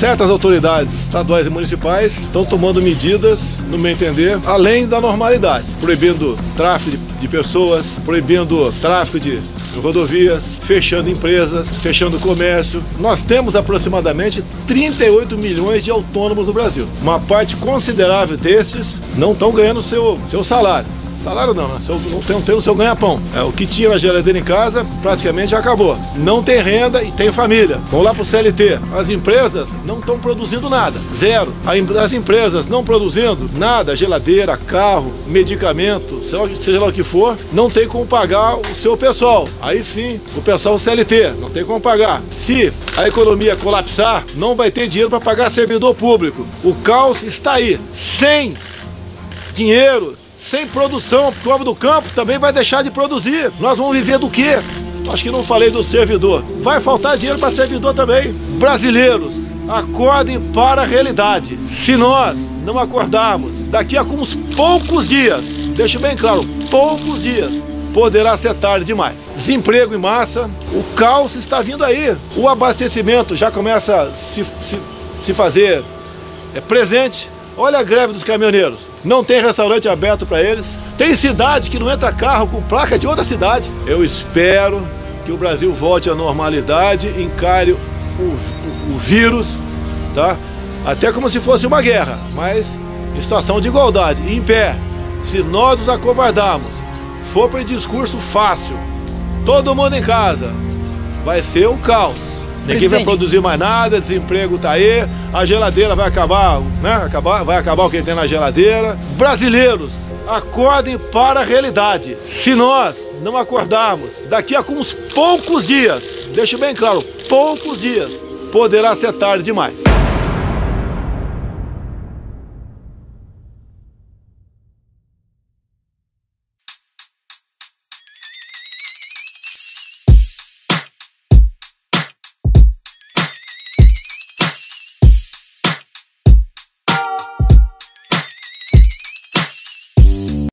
certas autoridades estaduais e municipais estão tomando medidas, no meu entender, além da normalidade, proibindo tráfico de pessoas, proibindo tráfico de rodovias, fechando empresas, fechando comércio. Nós temos aproximadamente 38 milhões de autônomos no Brasil. Uma parte considerável desses não estão ganhando seu salário. Salário não, né? Não tem o seu ganha-pão. O que tinha na geladeira em casa praticamente já acabou. Não tem renda e tem família. Vamos lá para o CLT. As empresas não estão produzindo nada. Zero. As empresas não produzindo nada, geladeira, carro, medicamento, seja lá o que for, não tem como pagar o seu pessoal. Aí sim, o pessoal CLT, não tem como pagar. Se a economia colapsar, não vai ter dinheiro para pagar servidor público. O caos está aí. Sem dinheiro, sem produção, porque o homem do campo também vai deixar de produzir. Nós vamos viver do quê? Acho que não falei do servidor. Vai faltar dinheiro para servidor também. Brasileiros, acordem para a realidade. Se nós não acordarmos, daqui a uns poucos dias, deixo bem claro, poucos dias, poderá ser tarde demais. Desemprego em massa, o caos está vindo aí. O abastecimento já começa a se fazer presente. Olha a greve dos caminhoneiros. Não tem restaurante aberto para eles. Tem cidade que não entra carro com placa de outra cidade. Eu espero que o Brasil volte à normalidade, encare o vírus, tá? Até como se fosse uma guerra, mas em situação de igualdade, em pé. Se nós nos acovardarmos, for para discurso fácil, todo mundo em casa, vai ser o caos. Ninguém vai produzir mais nada, desemprego tá aí, a geladeira vai acabar, né? Vai acabar o que tem na geladeira. Brasileiros, acordem para a realidade. Se nós não acordarmos, daqui a uns poucos dias, deixo bem claro, poucos dias, poderá ser tarde demais.